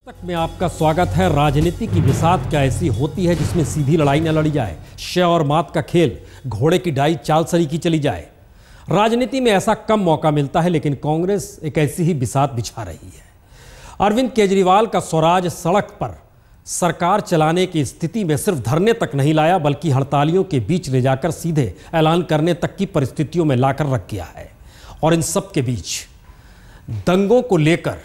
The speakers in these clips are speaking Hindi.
तक में आपका स्वागत है। राजनीति की बिसात क्या ऐसी होती है जिसमें सीधी लड़ाई न लड़ी जाए, शय और मात का खेल, घोड़े की डाई चाल सरी की चली जाए। राजनीति में ऐसा कम मौका मिलता है, लेकिन कांग्रेस एक ऐसी ही बिसात बिछा रही है। अरविंद केजरीवाल का स्वराज सड़क पर सरकार चलाने की स्थिति में सिर्फ धरने तक नहीं लाया, बल्कि हड़तालियों के बीच ले जाकर सीधे ऐलान करने तक की परिस्थितियों में लाकर रख दिया है। और इन सब के बीच दंगों को लेकर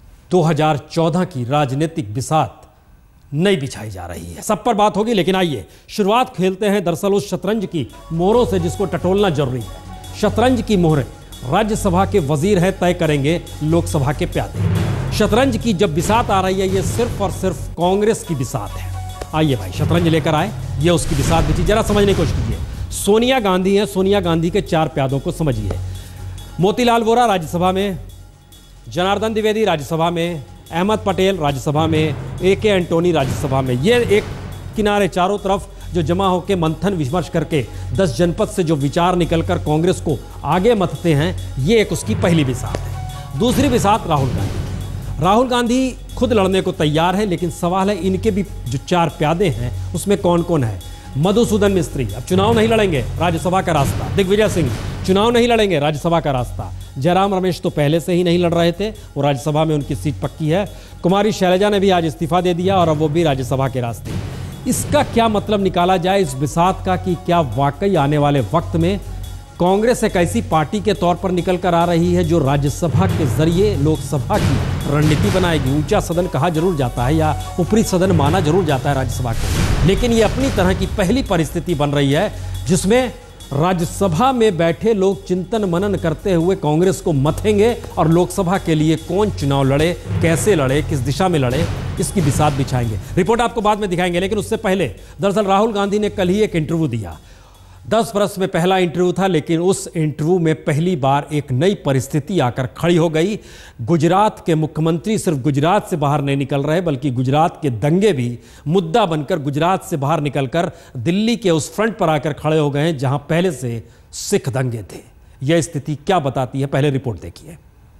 2014 की राजनीतिक बिसात नई बिछाई जा रही है। सब पर बात होगी, लेकिन आइए शुरुआत खेलते हैं दरअसल उस शतरंज की मोहरों से जिसको टटोलना जरूरी है। शतरंज की मोहरें राज्यसभा के वजीर है तय करेंगे लोकसभा के प्यादे। शतरंज की जब बिसात आ रही है, ये सिर्फ और सिर्फ कांग्रेस की बिसात है। आइए भाई शतरंज लेकर आए, ये उसकी बिसात बिछी। जरा समझने की कोशिश कीजिए। सोनिया गांधी है, सोनिया गांधी के 4 प्यादों को समझिए। मोतीलाल वोरा राज्यसभा में, जनार्दन द्विवेदी राज्यसभा में, अहमद पटेल राज्यसभा में, ए.के. एंटोनी राज्यसभा में। ये एक किनारे चारों तरफ जो जमा होकर मंथन विमर्श करके 10 जनपद से जो विचार निकलकर कांग्रेस को आगे मथते हैं, ये एक उसकी पहली बिसात है। दूसरी बिसात राहुल गांधी। राहुल गांधी खुद लड़ने को तैयार है, लेकिन सवाल है इनके भी जो 4 प्यादे हैं उसमें कौन कौन है। मधुसूदन मिस्त्री अब चुनाव नहीं लड़ेंगे, राज्यसभा का रास्ता। दिग्विजय सिंह चुनाव नहीं लड़ेंगे, राज्यसभा का रास्ता। जयराम रमेश तो पहले से ही नहीं लड़ रहे थे, वो राज्यसभा में उनकी सीट पक्की है। कुमारी शैलजा ने भी आज इस्तीफा दे दिया और अब वो भी राज्यसभा के रास्ते। इसका क्या मतलब निकाला जाए इस बिसात का कि क्या वाकई आने वाले वक्त में कांग्रेस एक ऐसी पार्टी के तौर पर निकल कर आ रही है जो राज्यसभा के जरिए लोकसभा की रणनीति बनाएगी। ऊंचा सदन कहा जरूर जाता है या ऊपरी सदन माना जरूर जाता है राज्यसभा को, लेकिन ये अपनी तरह की पहली परिस्थिति बन रही है जिसमें राज्यसभा में बैठे लोग चिंतन मनन करते हुए कांग्रेस को मथेंगे और लोकसभा के लिए कौन चुनाव लड़े, कैसे लड़े, किस दिशा में लड़े, इसकी बिसात बिछाएंगे। रिपोर्ट आपको बाद में दिखाएंगे, लेकिन उससे पहले दरअसल राहुल गांधी ने कल ही एक इंटरव्यू दिया। 10 वर्ष में पहला इंटरव्यू था, लेकिन उस इंटरव्यू में पहली बार एक नई परिस्थिति आकर खड़ी हो गई। गुजरात के मुख्यमंत्री सिर्फ गुजरात से बाहर नहीं निकल रहे, बल्कि गुजरात के दंगे भी मुद्दा बनकर गुजरात से बाहर निकलकर दिल्ली के उस फ्रंट पर आकर खड़े हो गए हैं जहां पहले से सिख दंगे थे। यह स्थिति क्या बताती है, पहले रिपोर्ट देखिए।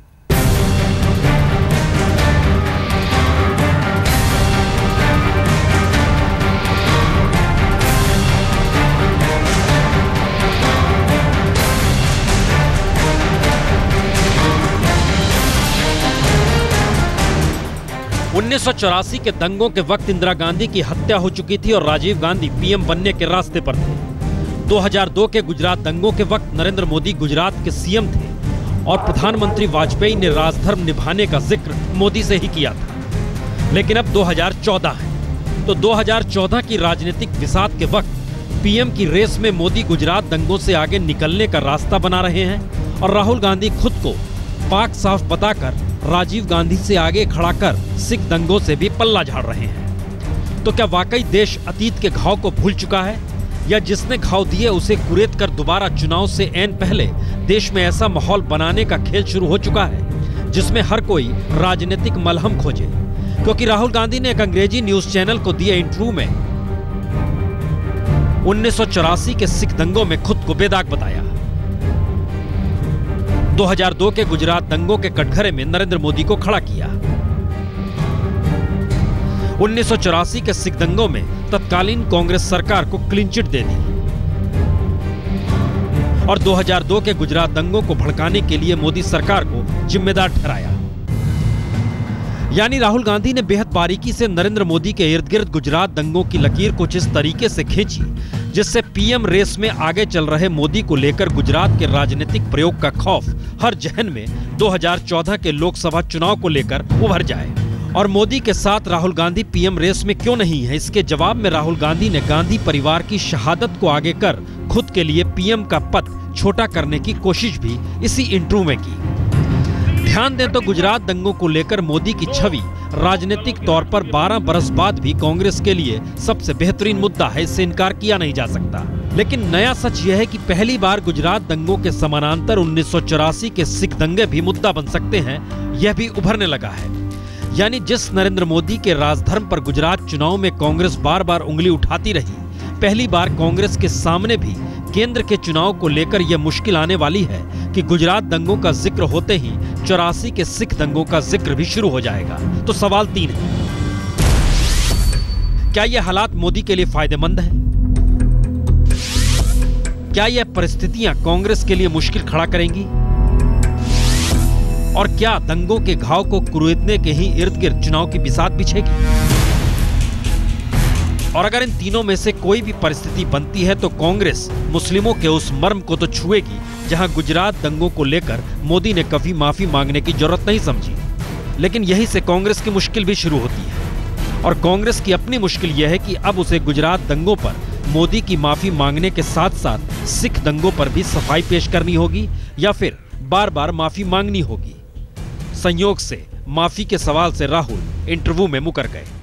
1984 के दंगों के वक्त इंदिरा गांधी की हत्या हो चुकी थी और राजीव गांधी पीएम बनने के रास्ते पर थे। 2002 के गुजरात दंगों के वक्त नरेंद्र मोदी गुजरात के सीएम थे और प्रधानमंत्री वाजपेयी ने राजधर्म निभाने का जिक्र मोदी से ही किया था। लेकिन अब 2014 है, तो 2014 की राजनीतिक बिसात के वक्त पीएम की रेस में मोदी गुजरात दंगों से आगे निकलने का रास्ता बना रहे हैं और राहुल गांधी खुद को पाक साफ बताकर राजीव गांधी से आगे खड़ा कर सिख दंगों से भी पल्ला झाड़ रहे हैं। तो क्या वाकई देश अतीत के घाव को भूल चुका है, या जिसने घाव दिए उसे कुरेद कर दोबारा चुनाव से ऐन पहले देश में ऐसा माहौल बनाने का खेल शुरू हो चुका है जिसमें हर कोई राजनीतिक मलहम खोजे? क्योंकि राहुल गांधी ने एक अंग्रेजी न्यूज चैनल को दिए इंटरव्यू में 1984 के सिख दंगों में खुद को बेदाग बताया। 2002 के गुजरात दंगों के कटघरे में नरेंद्र मोदी को खड़ा किया। 1984 के सिख दंगों में तत्कालीन कांग्रेस सरकार को क्लीन चिट दे दी और 2002 के गुजरात दंगों को भड़काने के लिए मोदी सरकार को जिम्मेदार ठहराया। यानी राहुल गांधी ने बेहद बारीकी से नरेंद्र मोदी के इर्द गिर्द गुजरात दंगों की लकीर कुछ इस तरीके से खींची जिससे पीएम रेस में आगे चल रहे मोदी को लेकर गुजरात के राजनीतिक प्रयोग का खौफ हर जहन में 2014 के लोकसभा चुनाव को लेकर उभर जाए। और मोदी के साथ राहुल गांधी पीएम रेस में क्यों नहीं है, इसके जवाब में राहुल गांधी ने गांधी परिवार की शहादत को आगे कर खुद के लिए पीएम का पद छोटा करने की कोशिश भी इसी इंटरव्यू में की। ध्यान दें तो गुजरात दंगों को लेकर मोदी की छवि राजनीतिक तौर पर 12 बरस बाद भी कांग्रेस के लिए सबसे बेहतरीन मुद्दा है, इससे इनकार किया नहीं जा सकता। लेकिन नया सच यह है कि पहली बार गुजरात दंगों के समानांतर 1984 के सिख दंगे भी मुद्दा बन सकते हैं, यह भी उभरने लगा है। यानी जिस नरेंद्र मोदी के राजधर्म पर गुजरात चुनाव में कांग्रेस बार बार उंगली उठाती रही, पहली बार कांग्रेस के सामने भी केंद्र के चुनाव को लेकर यह मुश्किल आने वाली है कि गुजरात दंगों का जिक्र होते ही 84 के सिख दंगों का जिक्र भी शुरू हो जाएगा। तो सवाल 3 है, क्या यह हालात मोदी के लिए फायदेमंद है? क्या यह परिस्थितियां कांग्रेस के लिए मुश्किल खड़ा करेंगी? और क्या दंगों के घाव को कुरेदने के ही इर्द गिर्द चुनाव की बिसात बिछेगी? और अगर इन तीनों में से कोई भी परिस्थिति बनती है तो कांग्रेस मुस्लिमों के उस मर्म को तो छुएगी जहां गुजरात दंगों को लेकर मोदी ने कभी माफी मांगने की जरूरत नहीं समझी। लेकिन यहीं से कांग्रेस की मुश्किल भी शुरू होती है। और कांग्रेस की अपनी मुश्किल यह है कि अब उसे गुजरात दंगों पर मोदी की माफी मांगने के साथ साथ सिख दंगों पर भी सफाई पेश करनी होगी या फिर बार बार माफी मांगनी होगी। संयोग से माफी के सवाल से राहुल इंटरव्यू में मुकर गए।